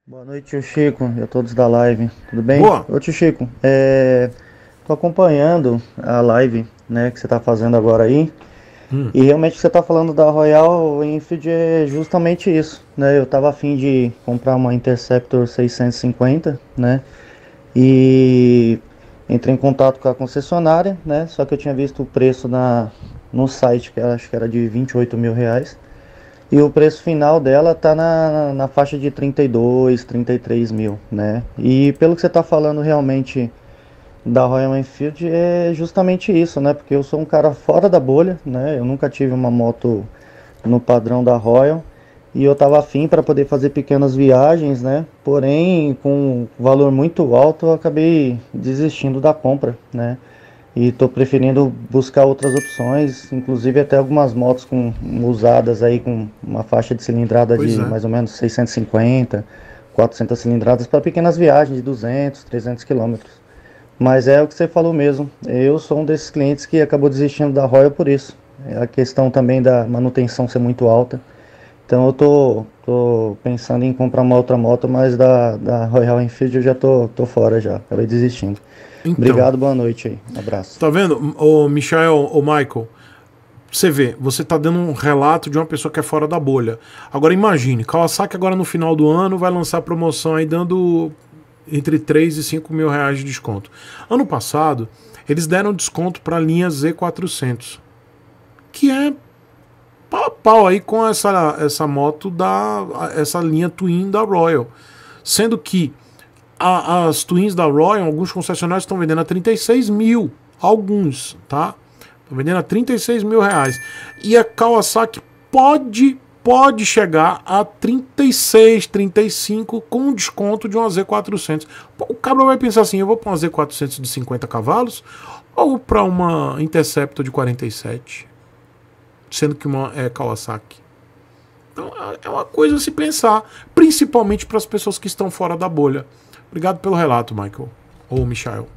Boa noite, tio Chico e a todos da live. Tudo bem? Boa. Ô, tio Chico, tô acompanhando a live, né, que você tá fazendo agora aí. Hum. E realmente o que você tá falando da Royal Enfield é justamente isso, né? Eu tava a fim de comprar uma Interceptor 650, né? E entrei em contato com a concessionária, né? Só que eu tinha visto o preço no site, que eu acho que era de R$ 28.000. E o preço final dela tá na faixa de 32, 33 mil, né? E pelo que você tá falando realmente da Royal Enfield é justamente isso, né? Porque eu sou um cara fora da bolha, né? Eu nunca tive uma moto no padrão da Royal e eu tava afim para poder fazer pequenas viagens, né? Porém, com um valor muito alto, eu acabei desistindo da compra, né? E estou preferindo buscar outras opções, inclusive até algumas motos usadas aí com uma faixa de cilindrada Pois de é. mais ou menos 650, 400 cilindradas para pequenas viagens de 200, 300 quilômetros. Mas é o que você falou mesmo. Eu sou um desses clientes que acabou desistindo da Royal por isso. É a questão também da manutenção ser muito alta. Então eu tô pensando em comprar uma outra moto, mas da Royal Enfield eu já tô fora já. Acabei desistindo. Então, Obrigado, boa noite aí. Um abraço. tá vendo, o Michael, o Michael, você vê, você tá dando um relato de uma pessoa que é fora da bolha. Agora imagine, Kawasaki agora no final do ano vai lançar promoção aí dando entre 3 e 5 mil reais de desconto. Ano passado, eles deram desconto para a linha Z400, que é pau a pau aí com essa moto essa linha Twin da Royal. Sendo que as Twins da Royal, alguns concessionários estão vendendo a 36 mil. Alguns, tá? Estão vendendo a 36 mil reais. E a Kawasaki pode chegar a 36, 35 com desconto de uma Z400. O cabra vai pensar assim, eu vou para uma Z400 de 50 cavalos ou para uma Interceptor de 47, sendo que uma é Kawasaki. Então é uma coisa a se pensar, principalmente para as pessoas que estão fora da bolha. Obrigado pelo relato, Michael. Ou Michael.